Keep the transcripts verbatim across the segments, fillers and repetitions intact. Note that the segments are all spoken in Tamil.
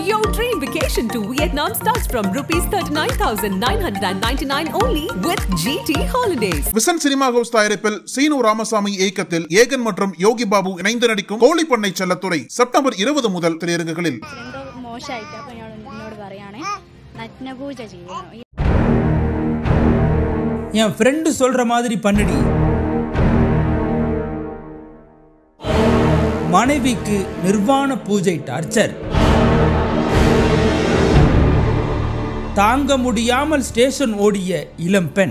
Your dream vacation to Vietnam starts from rupees thirty-nine thousand nine hundred ninety-nine only with G T Holidays. Vision cinema house தயாரிப்பில் சீனு ராமசாமி இயக்கத்தில் ஏகன் மற்றும் யோகி பாபு இணைந்து நடிக்கும் கோழிப்பண்ணை செல்லத்துறை செப்டம்பர் இருபது முதல் திரையரங்குகளில். என் ஃப்ரெண்டு சொல்ற மாதிரி பண்ணுடி. மனைவிக்கு நிர்வாண பூஜை டார்ச்சர். தாங்க முடியாமல் ஸ்டேஷன் ஓடிய இளம் பெண்.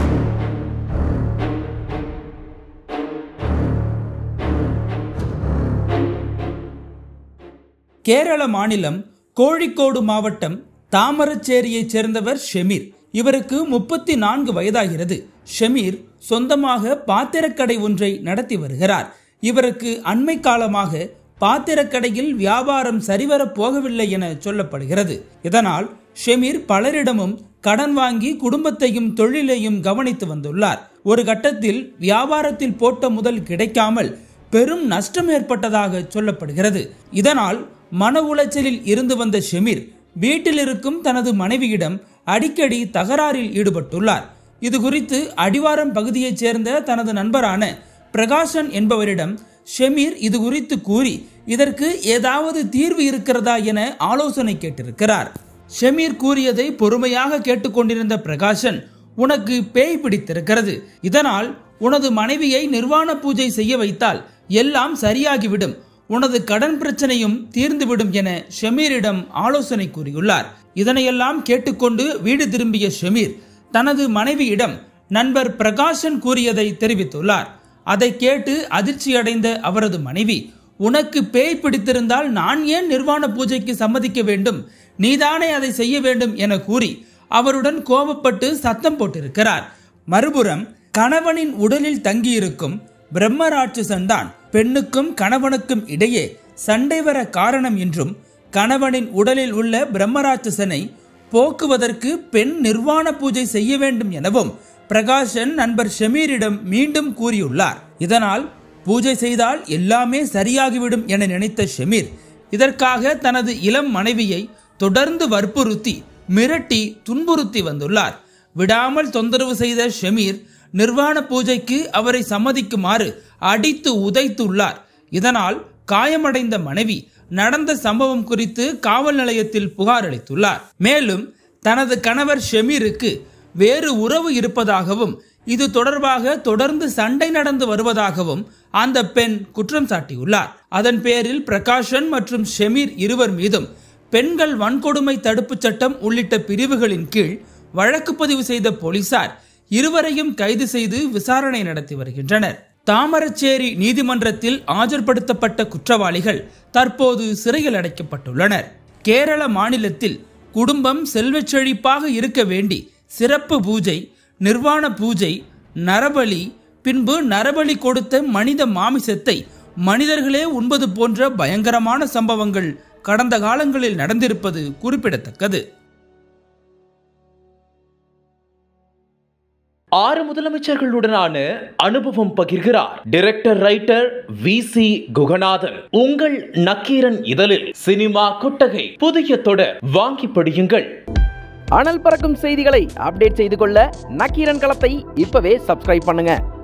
கேரள மாநிலம் கோழிக்கோடு மாவட்டம் தாமரச்சேரியைச் சேர்ந்தவர் ஷெமீர். இவருக்கு முப்பத்தி நான்கு வயதாகிறது. ஷெமீர் சொந்தமாக பாத்திரக்கடை ஒன்றை நடத்தி வருகிறார். இவருக்கு அண்மை காலமாக பாத்திரக்கடையில் வியாபாரம் சரிவர போகவில்லை என சொல்லப்படுகிறது. இதனால் ஷெமீர் பலரிடமும் கடன் வாங்கி குடும்பத்தையும் தொழிலையும் கவனித்து வந்துள்ளார். ஒரு கட்டத்தில் வியாபாரத்தில் போட்ட முதல் கிடைக்காமல் பெரும் நஷ்டம் ஏற்பட்டதாக சொல்லப்படுகிறது. இதனால் மன உளைச்சலில் இருந்து வந்த ஷெமீர் வீட்டில் இருக்கும் தனது மனைவியிடம் அடிக்கடி தகராறில் ஈடுபட்டுள்ளார். இது குறித்து அடிவாரம் பகுதியைச் சேர்ந்த தனது நண்பரான பிரகாஷன் என்பவரிடம் ஷெமீர் இது குறித்து கூறி இதற்கு ஏதாவது தீர்வு இருக்கிறதா என ஆலோசனை கேட்டிருக்கிறார். ஷெமீர் கூறியதை பொறுமையாக கேட்டுக்கொண்டிருந்த பிரகாஷன், உனக்கு பேய் பிடித்திருக்கிறது, இதனால் உனது மனைவியை நிர்வாண பூஜை செய்ய வைத்தால் எல்லாம் சரியாகிவிடும், உனது கடன் பிரச்சனையும் தீர்ந்துவிடும் என ஷெமீரிடம் ஆலோசனை கூறியுள்ளார். இதனையெல்லாம் கேட்டுக்கொண்டு வீடு திரும்பிய ஷெமீர் தனது மனைவியிடம் நண்பர் பிரகாஷன் கூறியதை தெரிவித்துள்ளார். அதை கேட்டு அதிர்ச்சியடைந்த அவரது மனைவி, உனக்கு பேய் பிடித்திருந்தால் நான் ஏன் நிர்வாண பூஜைக்கு சம்மதிக்க வேண்டும், நீதானே அதை செய்ய வேண்டும் என கூறி அவருடன் கோபப்பட்டு சத்தம் போட்டிருக்கிறார். மறுபுறம் கணவனின் உடலில் தங்கியிருக்கும் பிரம்ம ராட்சசன் தான் பெண்ணுக்கும் கணவனுக்கும் இடையே சண்டை வர காரணம் என்றும், கணவனின் உடலில் உள்ள பிரம்ம ராட்சசனை போக்குவதற்கு பெண் நிர்வாண பூஜை செய்ய வேண்டும் எனவும் பிரகாஷன் நண்பர் ஷெமீரிடம் மீண்டும் கூறியுள்ளார். இதனால் பூஜை செய்தால் எல்லாமே சரியாகிவிடும் என நினைத்த ஷெமீர் இதற்காக தனது இளம் மனைவியை தொடர்ந்து வற்புறுத்தி மிரட்டி துன்புறுத்தி வந்துள்ளார். விடாமல் தொந்தரவு செய்த ஷெமீர் நிர்வாண பூஜைக்கு அவரை சம்மதிக்குமாறு அடித்து உதைத்துள்ளார். இதனால் காயமடைந்த மனைவி நடந்த சம்பவம் குறித்து காவல் நிலையத்தில் புகார் அளித்துள்ளார். மேலும் தனது கணவர் ஷெமீருக்கு வேறு உறவு இருப்பதாகவும் இது தொடர்பாக தொடர்ந்து சண்டை நடந்து வருவதாகவும் அந்த பெண் குற்றம் சாட்டியுள்ளார். அதன் பேரில் பிரகாஷன் மற்றும் ஷெமீர் இருவர் மீதும் பெண்கள் வன்கொடுமை தடுப்பு சட்டம் உள்ளிட்ட பிரிவுகளின் கீழ் வழக்கு பதிவு செய்த போலீசார் இருவரையும் கைது செய்து விசாரணை நடத்தி வருகின்றனர். தாமரச்சேரி நீதிமன்றத்தில் ஆஜர்படுத்தப்பட்ட குற்றவாளிகள் தற்போது சிறையில் அடைக்கப்பட்டுள்ளனர். கேரள மாநிலத்தில் குடும்பம் செல்வச் செழிப்பாக இருக்க வேண்டி சிறப்பு பூஜை, நிர்வாண பூஜை, நரபலி, பின்பு நரபலி கொடுத்த மனித மாமிசத்தை மனிதர்களே உண்பது போன்ற பயங்கரமான சம்பவங்கள் கடந்த காலங்களில் நடந்திருப்பது குறிப்பிடத்தக்கது. ஆறு முதலமைச்சர்களுடனான அனுபவம் பகிர்கிறார் director writer V C Guhanathan. உங்கள் நக்கீரன் இதழில் சினிமா கொட்டகை புதிய தொடர் வாங்கி படியுங்கள். அனல் பறக்கும் செய்திகளை அப்டேட் செய்து கொள்ள நக்கீரன் களத்தை இப்பவே சப்ஸ்கிரைப் பண்ணுங்க.